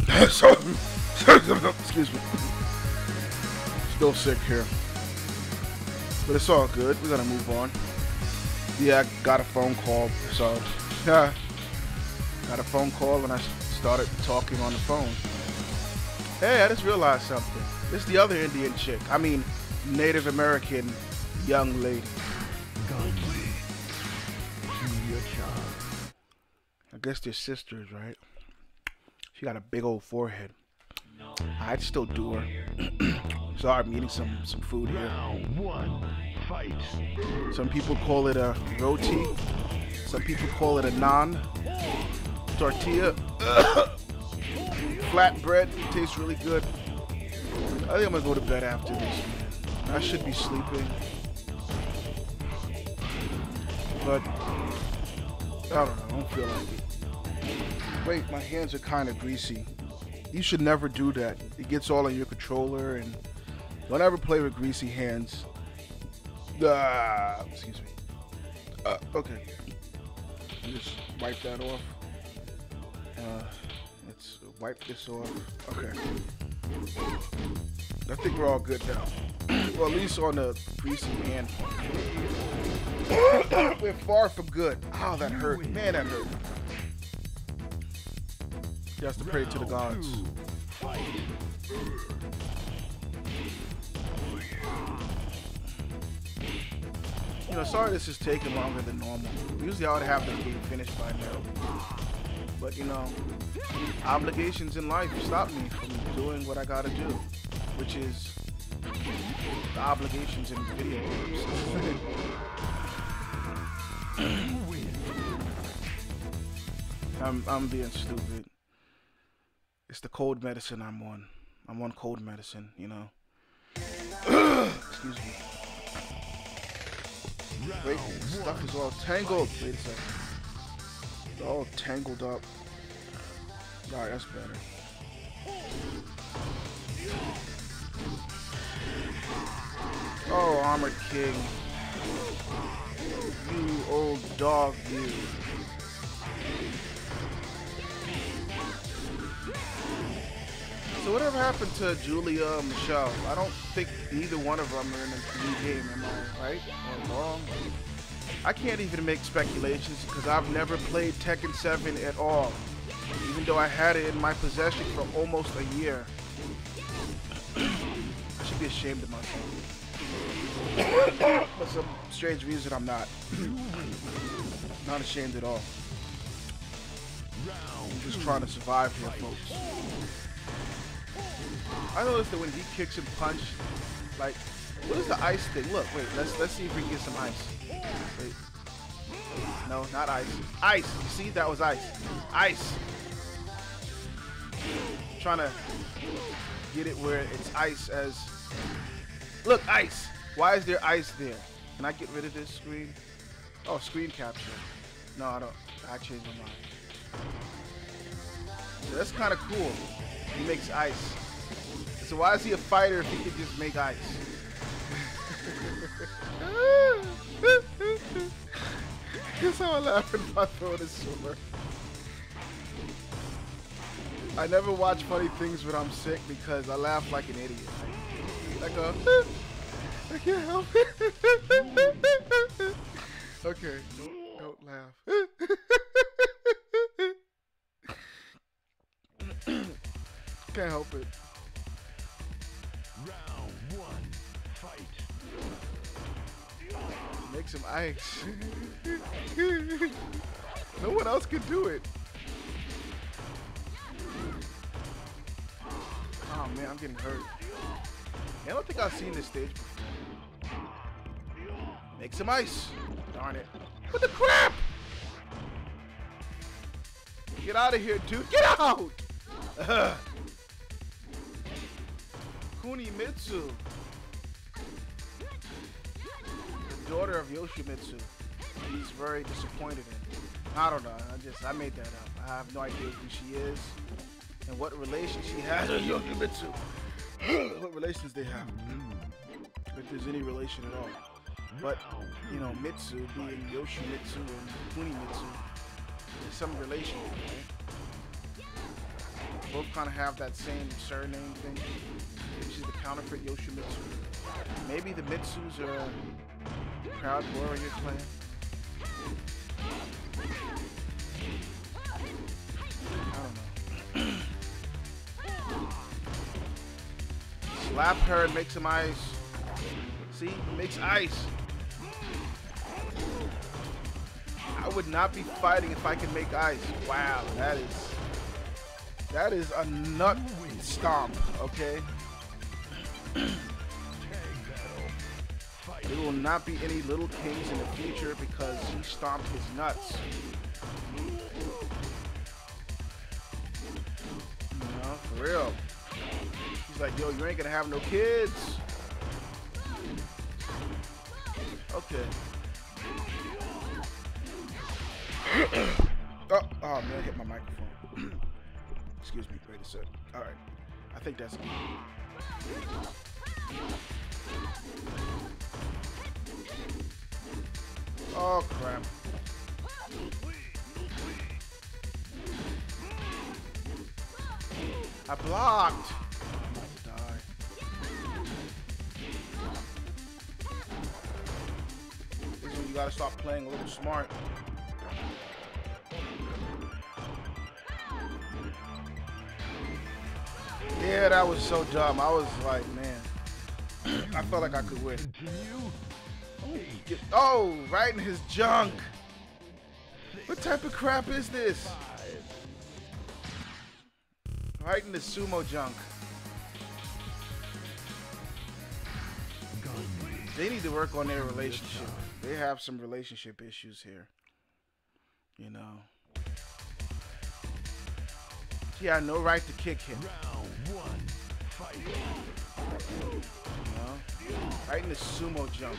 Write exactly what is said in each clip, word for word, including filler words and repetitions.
So, excuse me. Still sick here. But it's all good. We're gonna move on. Yeah, I got a phone call. So, yeah. Got a phone call and I started talking on the phone. Hey, I just realized something. This is the other Indian chick. I mean, Native American young lady. I guess they're sisters, right? She got a big old forehead. I'd still do her. Sorry, I'm eating some, some food here. Some people call it a roti. Some people call it a naan. Tortilla. Flatbread. Tastes really good. I think I'm gonna go to bed after this. I should be sleeping. But I don't know. I don't feel like it. Wait, my hands are kind of greasy. You should never do that. It gets all on your controller, and don't ever play with greasy hands. Ah, excuse me. Uh, okay. Just wipe that off. Uh, let's wipe this off. Okay. I think we're all good now. Well, at least on the greasy hand. We're far from good. Oh, that hurt. Man, that hurt. He has to pray to the gods. You know, sorry this is taking longer than normal. Usually I would have this game finished by now. But, you know, obligations in life stop me from doing what I gotta do. Which is the obligations in video games. I'm, I'm being stupid. It's the cold medicine I'm on. I'm on cold medicine, you know. Excuse me. Wait, this stuff is all tangled. Wait a second. It's all tangled up. Alright, that's better. Oh, Armored King. You old dog, you. So whatever happened to Julia and Michelle? I don't think either one of them are in a new game, am I right or wrong? I can't even make speculations because I've never played Tekken seven at all, even though I had it in my possession for almost a year. I should be ashamed of myself. For some strange reason, I'm not. Not ashamed at all. I'm just trying to survive here, folks. I noticed that when he kicks and punch, like, what is the ice thing? Look, wait, let's let's see if we can get some ice. Wait. No, not ice. Ice! You see? That was ice. Ice! I'm trying to get it where it's ice as... Look, ice! Why is there ice there? Can I get rid of this screen? Oh, screen capture. No, I don't. I changed my mind. So that's kind of cool. He makes ice. So why is he a fighter if he could just make ice? Guess how I laugh when my throat is sore. I never watch funny things when I'm sick because I laugh like an idiot. Like a, I can't help it. Okay, don't, don't laugh. Can't help it. Round one, fight. Make some ice. No one else could do it. Oh man, I'm getting hurt. I don't think I've seen this stage before. Make some ice. Darn it. What the crap? Get out of here, dude. Get out! Ugh. Kunimitsu. The daughter of Yoshimitsu. He's very disappointed in. I don't know. I just I made that up. I have no idea who she is and what relation she has with Yoshimitsu. What relations they have. If there's any relation at all. But, you know, Mitsu being Yoshimitsu and Kunimitsu, there's some relation, right? both kind of have that same surname thing. Maybe she's the counterfeit Yoshimitsu. Maybe the Mitsus are Proud Warrior clan. I don't know. Slap her and make some ice. See? Makes ice. I would not be fighting if I could make ice. Wow, that is that is a nut stomp, okay? There will not be any little kings in the future because he stomped his nuts. You know, for real. He's like, yo, you ain't gonna have no kids. Okay. oh, oh man, I hit my microphone. Excuse me, wait a sec. Alright. I think that's it. Oh crap. I blocked. I'm about to die. This is when you gotta start playing a little smart. Yeah, that was so dumb. I was like, man, I felt like I could win. Oh, right in his junk. What type of crap is this? Right in the sumo junk. They need to work on their relationship. They have some relationship issues here. You know. He had no right to kick him. Round one, fight. You know? Right in the sumo jump.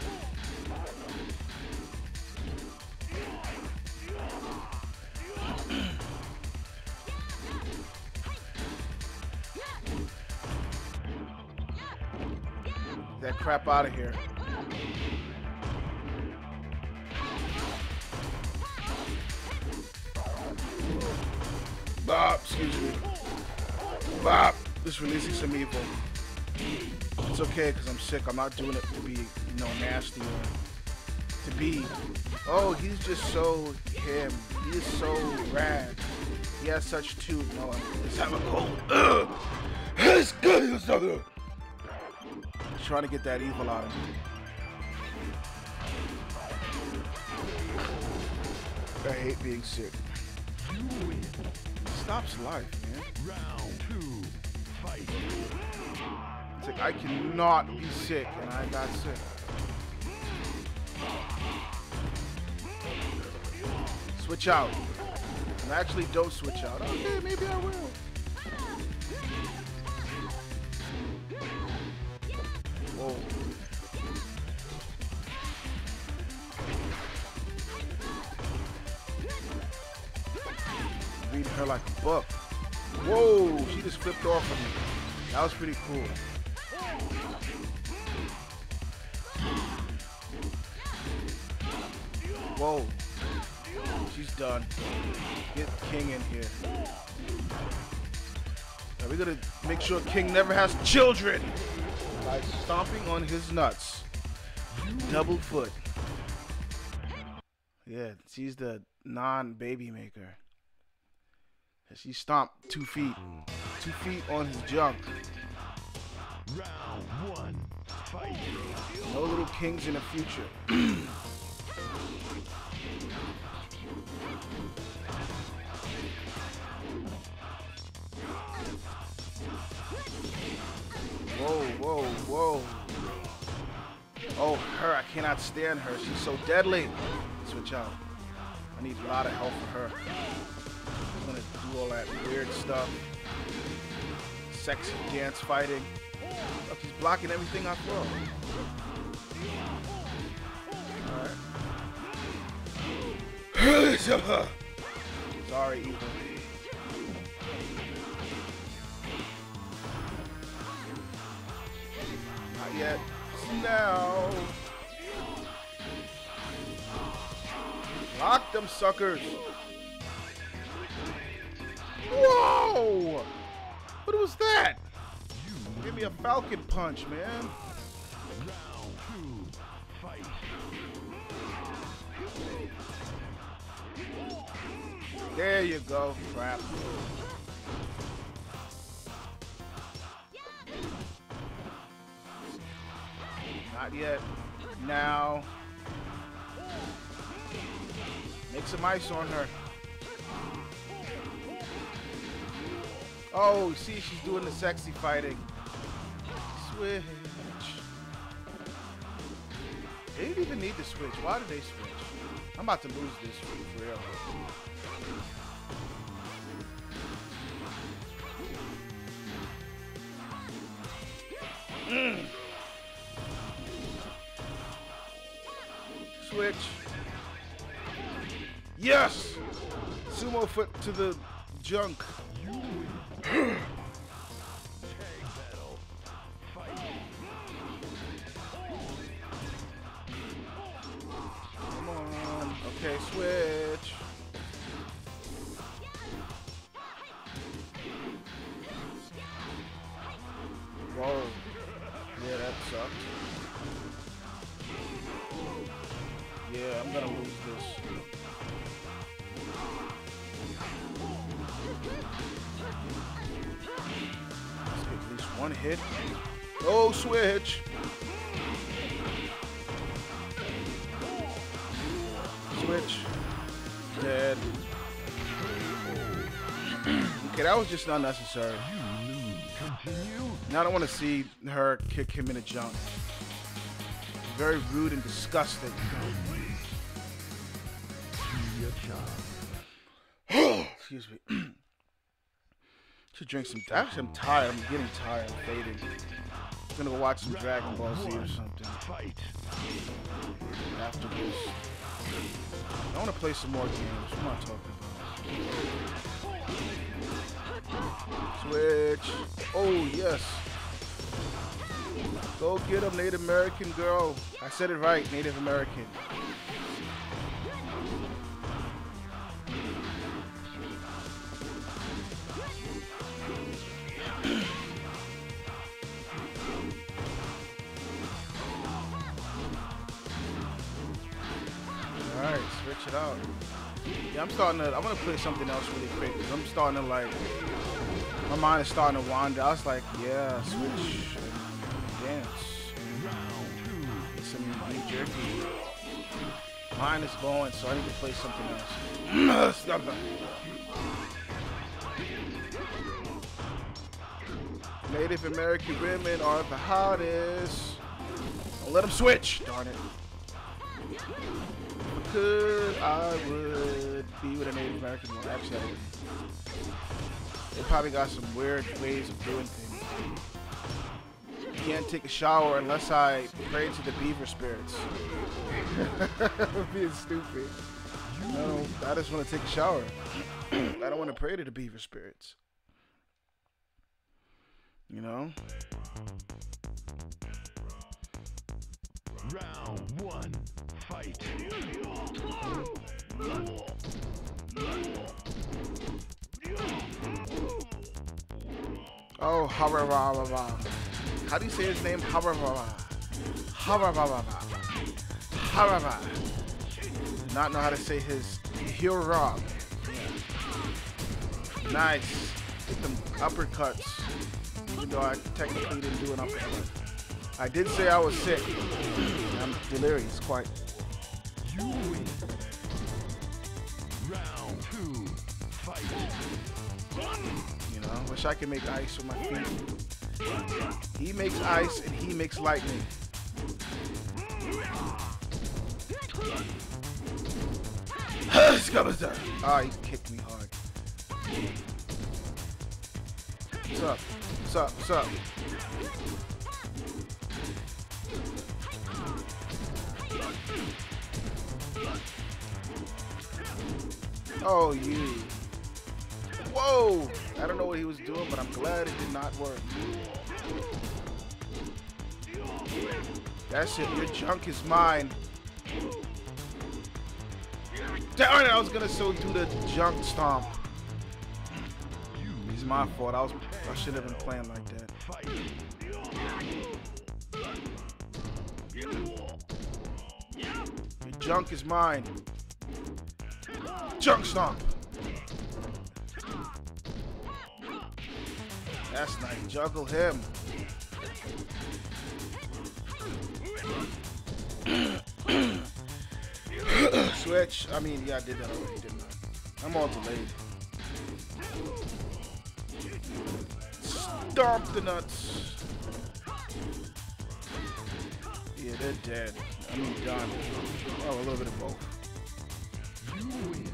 That crap out of here. Bob, excuse me. Bob, just releasing some evil. It's okay because I'm sick. I'm not doing it to be, you know, nasty or to be. Oh, he's just so him. He is so rad. He has such two. No, let's have a cold. It's good. Trying to get that evil out of me. I hate being sick. It stops life, man. Round two, fight. It's like I cannot be sick, and I got sick. Switch out. And actually, don't switch out. Okay, maybe I will. Whoa. Reading her like a book. Whoa, she just flipped off of me. That was pretty cool. Whoa. She's done. Get King in here. Now we're gonna make sure King never has children by stomping on his nuts. Double foot. Yeah, she's the non-baby maker. She stomped two feet. Two feet on his junk. Round one, fight. No little kings in the future. Whoa, whoa, whoa. Oh, her. I cannot stand her. She's so deadly. Switch out. I need a lot of help for her. I'm gonna do all that weird stuff. Sexy dance fighting. Look, he's blocking everything I throw. Alright. Sorry, Evil. Not yet. Now. Lock them suckers. Whoa! was that? Give me a falcon punch, man. Round two, fight. There you go. Crap. Not yet. Now. Make some ice on her. Oh, see, she's doing the sexy fighting. Switch. They didn't even need to switch. Why did they switch? I'm about to lose this for real. Mm. Switch. Yes! Sumo foot to the junk. Tag battle. Fight. Come on. Okay, switch. Whoa. Yeah, that sucked. Yeah, I'm gonna lose this. Let's get at least one hit. Oh, switch. Switch. Dead. Okay, that was just unnecessary. You lose. Continue. Now I don't want to see her kick him in the junk. Very rude and disgusting. Excuse me. Should drink some. Actually, I'm tired. I'm getting tired. I'm fading. I'm gonna go watch some Dragon Ball Z or something. Fight. After this, I want to play some more games. What am I talking about? Switch. Oh yes. Go get him, Native American girl. I said it right, Native American. Alright, switch it out. Yeah, I'm starting to, I'm gonna play something else really quick, because I'm starting to like, my mind is starting to wander. I was like, yeah, switch and dance. Get some New Jersey. Mine is going, so I need to play something else. Stop that. Native American women are the hottest. Don't let them switch, darn it. Because I would be with a Native American woman. Actually, I wouldn't. They probably got some weird ways of doing things. You can't take a shower unless I pray to the beaver spirits. I'm being stupid. No, I just want to take a shower. I don't want to pray to the beaver spirits. You know? Round one. Fight. Oh, Hararara. How do you say his name? Hararara. Hararara. Hararara. Do not know how to say his Hero. Nice. Get them uppercuts. Even though I technically didn't do an uppercut. I did say I was sick. I'm delirious, quite. You win. Round two. Fight. You know, wish I could make ice with my feet. He makes ice and he makes lightning. Ah, he kicked me hard. What's up? What's up? What's up? Oh, you. Whoa! I don't know what he was doing, but I'm glad it did not work. That's it. Your junk is mine. Darn it! I was gonna so do the junk stomp. It's my fault. I was I shouldn't have been playing like that. Fight. Your junk is mine. Junk stomp. That's nice. Juggle him. Switch. I mean, yeah, I did that already, didn't I? I'm all delayed. Stomp the nuts. Yeah, they're dead. I mean, done. Oh, a little bit of both. You win.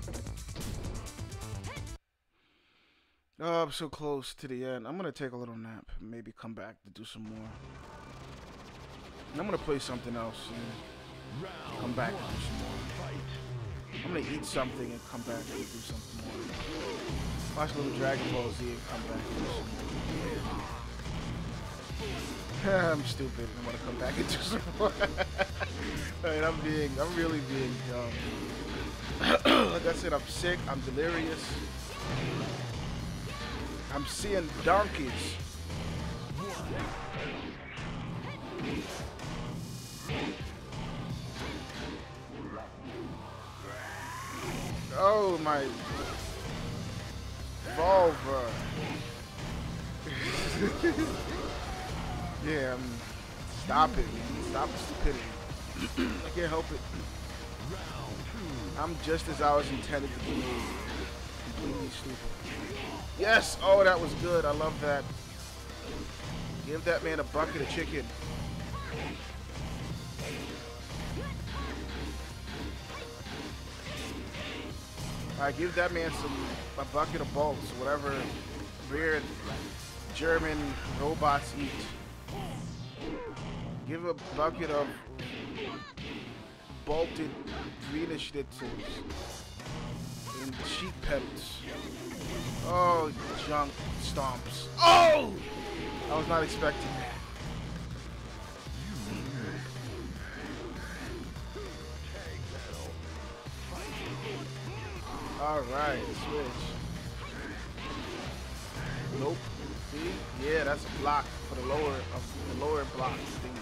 Oh, I'm so close to the end. I'm gonna take a little nap. Maybe come back to do some more. And I'm gonna play something else and Round come back and one. do some more. Fight. I'm gonna eat something and come back and do something more. Watch a little Dragon Ball Z and come back and do some more. I'm stupid. I'm gonna come back and do some more. Alright, I'm being, I'm really being dumb. Like I said, I'm sick. I'm delirious. I'm seeing donkeys. Oh my vulva. Yeah, um, stop it, man. Stop the stupidity. I can't help it. I'm just as I was intended to be. Completely stupid. Yes! Oh, that was good. I love that. Give that man a bucket of chicken. Alright, give that man some a bucket of bolts, whatever weird German robots eat. Give a bucket of bolted Wiener schnitzels and cheek pelts. Oh, junk stomps. Oh! I was not expecting that. Alright, switch. Nope. See? Yeah, that's a block for the lower of the lower block thing.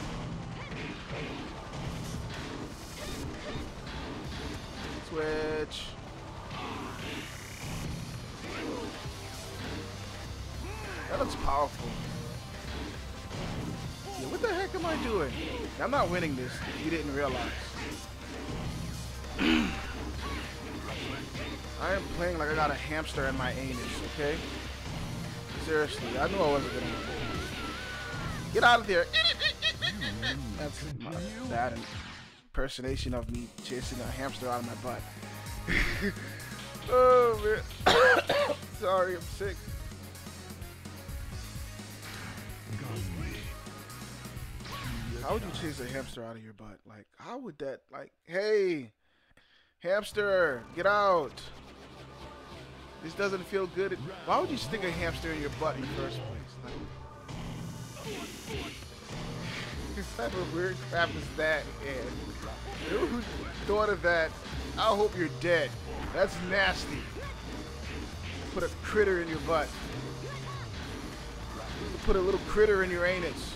Switch. That looks powerful. Yeah, what the heck am I doing? I'm not winning this if you didn't realize. I am playing like I got a hamster in my anus, okay? Seriously, I knew I wasn't gonna win. Get out of there! That's my bad impersonation of me chasing a hamster out of my butt. Oh man. Sorry, I'm sick. How would you chase a hamster out of your butt? Like, how would that, like, hey, hamster, get out. This doesn't feel good. Why would you stick a hamster in your butt in the first place? Like, what type of weird crap is that? Yeah. Who thought of that? I hope you're dead. That's nasty. Put a critter in your butt. Put a little critter in your anus.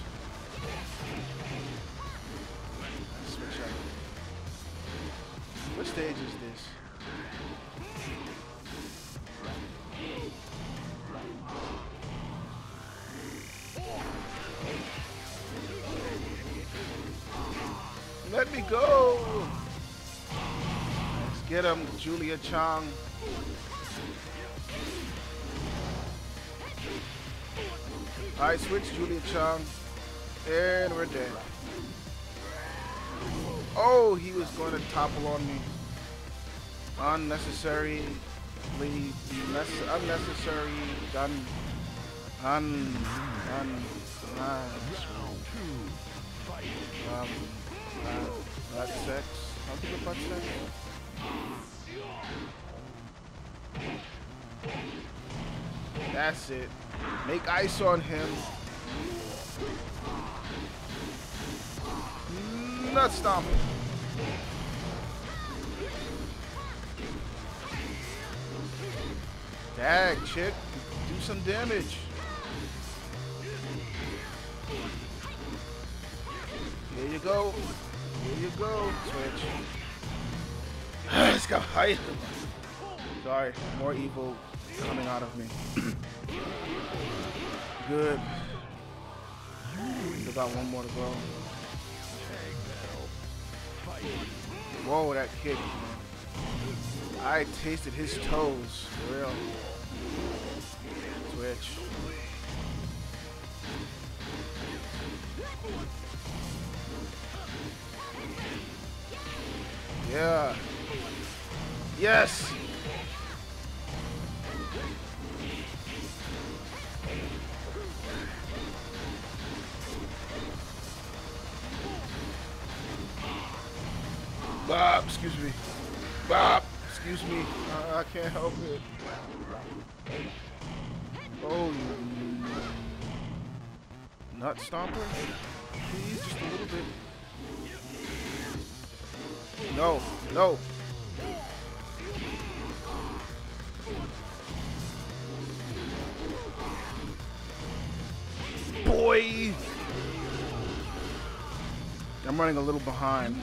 Switch up. What stage is this? Let me go! Let's get him, Julia Chong. Alright, switch Julia Chong. And we're dead. Oh, he was going to topple on me. Unnecessary. Unnecessary. Done. Un. Un. Uh, um. Uh, butt sex. How do you butt sex? That's it. Make ice on him. Nut stomp. Dag, chick. Do some damage. go. Here you go. Switch. Let's go. Hi. Sorry, more evil coming out of me. Good. Still got one more to go. Whoa, that kick, man. I tasted his toes, for real. Switch. Yeah. Yes. Bob, excuse me. Bob, excuse me. Uh, I can't help it. Oh, you nut stomper? Please, just a little bit. No, no. Boy! I'm running a little behind.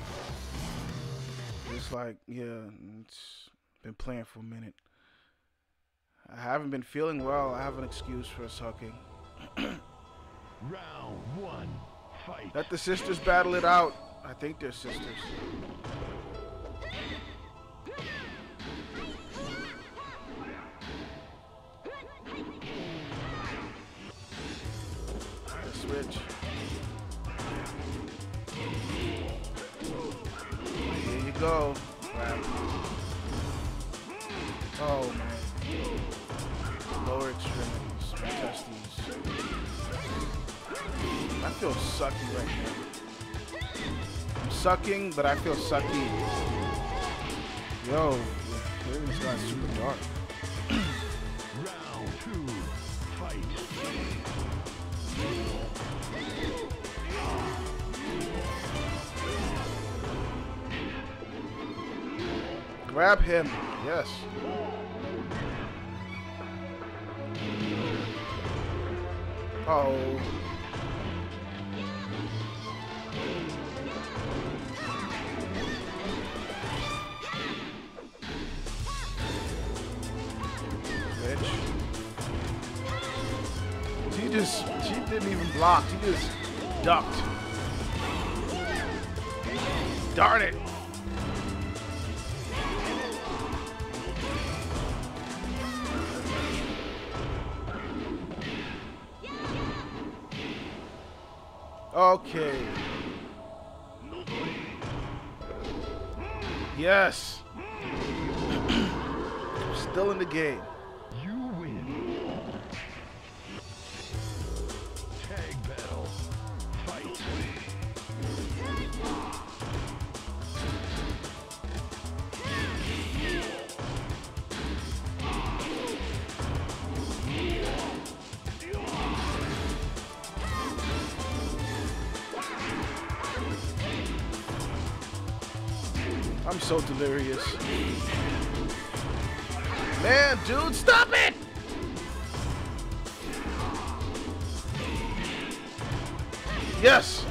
It's like, yeah, it's been playing for a minute. I haven't been feeling well. I have an excuse for sucking. Round one, fight. Let the sisters battle it out. I think they're sisters. Switch. Here you go. Wow. Oh man. Lower extremities, my testes. I feel sucky right now. I'm sucking, but I feel sucky. Yo, this guy's super dark. Round two, fight. Grab him. Yes. Oh. Bitch. She just, she didn't even block. She just ducked. Darn it. Okay. Yes. Still in the game. You win. Tag battle. Fight. I'm so delirious. Man, dude, stop it! Yes!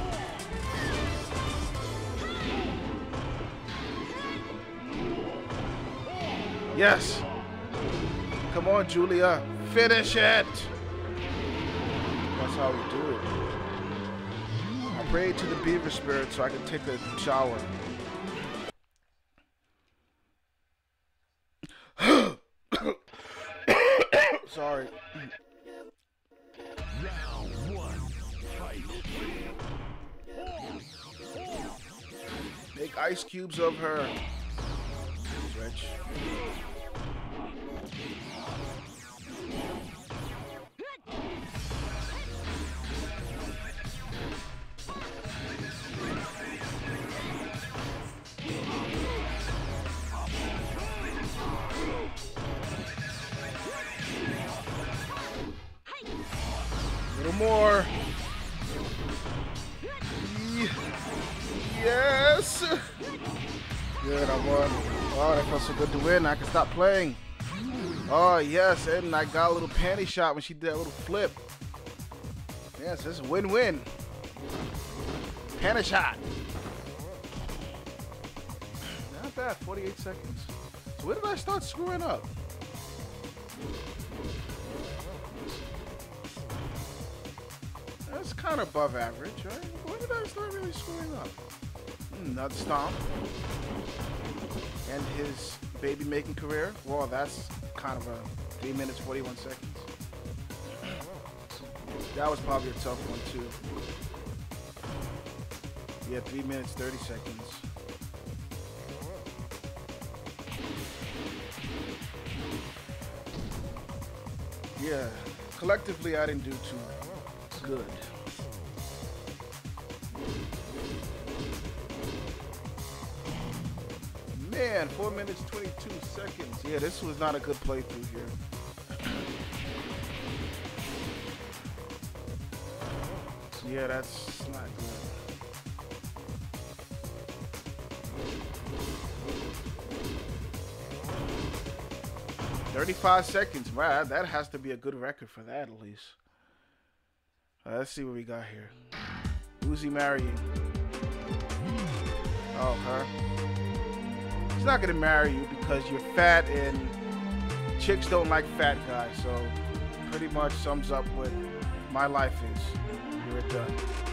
Yes! Come on, Julia. Finish it! That's how we do it. I prayed to the beaver spirit so I could take a shower. Sorry. Round one, fight. Make ice cubes of her. Stretch. Little more. Yes. Good, I won. Oh, that felt so good to win. I can stop playing. Oh, yes, and I got a little panty shot when she did that little flip. Yes, this is a win-win. Panic shot. Not bad, forty-eight seconds. So where did I start screwing up? That's kind of above average, right? When did I start really screwing up? Mm, nut stomp. And his baby making career. Well, that's kind of a three minutes, forty-one seconds. That was probably a tough one, too. Yeah, three minutes, thirty seconds. Yeah, collectively, I didn't do too good. Man, four minutes, twenty-two seconds. Yeah, this was not a good playthrough here. Yeah, that's not good. thirty-five seconds. Wow, that has to be a good record for that at least. Uh, let's see what we got here. Who's he marrying? Oh, her. He's not gonna marry you because you're fat and chicks don't like fat guys. So pretty much sums up what my life is. You're done.